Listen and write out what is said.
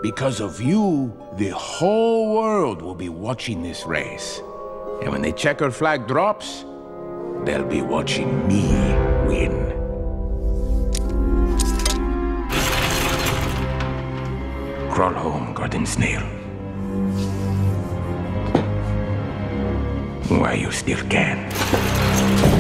Because of you, the whole world will be watching this race. And when the checker flag drops, they'll be watching me win. Crawl home, Garden Snail. While you still can.